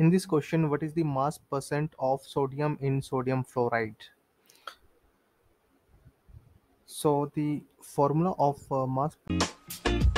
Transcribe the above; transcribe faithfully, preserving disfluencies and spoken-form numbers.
In this question, what is the mass percent of sodium in sodium fluoride? So the formula of uh, mass